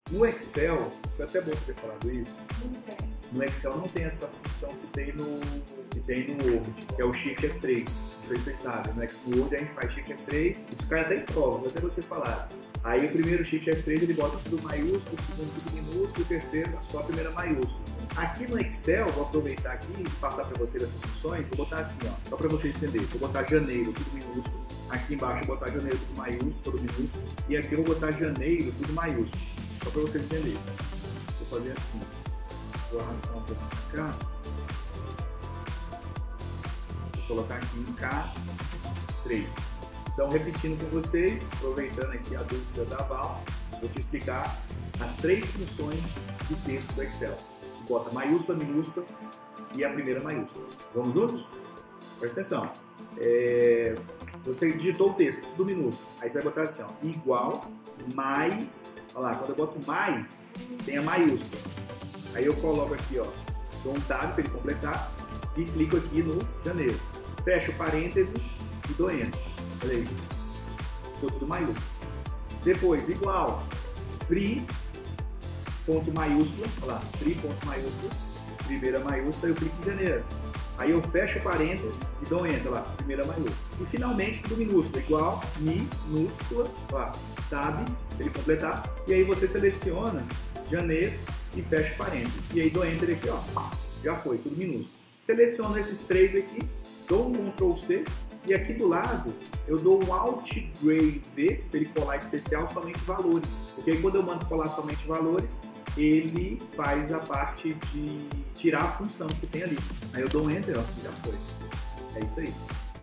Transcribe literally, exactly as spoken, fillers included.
No Excel, foi até bom você ter falado isso, no Excel não tem essa função que tem no, que tem no Word, que é o Shift F três. Não sei se vocês sabem, né? No Word a gente faz Shift F três, isso cai até em prova, vou até você falar. Aí o primeiro Shift F três ele bota tudo maiúsculo, o segundo tudo minúsculo, o terceiro só a primeira maiúscula. Aqui no Excel, vou aproveitar aqui e passar para vocês essas funções, vou botar assim, ó, só para vocês entenderem. Vou botar janeiro, tudo minúsculo. Aqui embaixo eu vou botar janeiro, tudo maiúsculo, tudo minúsculo. E aqui eu vou botar janeiro, tudo maiúsculo. Só para vocês entenderem. Vou fazer assim. Vou arrastar um pouco para cá. Vou colocar aqui em K três. Então, repetindo com vocês, aproveitando aqui a dúvida da Val, vou te explicar as três funções de texto do Excel. Bota maiúscula, minúscula e a primeira maiúscula. Vamos juntos? Presta atenção. É... Você digitou o texto, tudo minúsculo. Aí você vai botar assim, ó, igual, mai. Olha lá, quando eu boto mai, tem a maiúscula. Aí eu coloco aqui, ó, dou um tab para ele completar e clico aqui no janeiro. Fecho o parêntese e dou enter. Olha aí. Ficou tudo maiúsculo. Depois, igual, pri, ponto maiúsculo, olha lá, pri, ponto maiúsculo, primeira maiúscula, eu clico em janeiro. Aí eu fecho o parênteses e dou enter lá, primeira maiúscula. E finalmente tudo minúsculo, igual, minúscula, lá, tab, ele completar. E aí você seleciona janeiro e fecha o parênteses. E aí dou enter aqui, ó, já foi, tudo minúsculo. Seleciono esses três aqui, dou um control C e aqui do lado eu dou um alt grade V para ele colar especial somente valores. Porque aí quando eu mando colar somente valores, ele faz a parte de tirar a função que tem ali. Aí eu dou um enter, ó, já foi. É isso aí.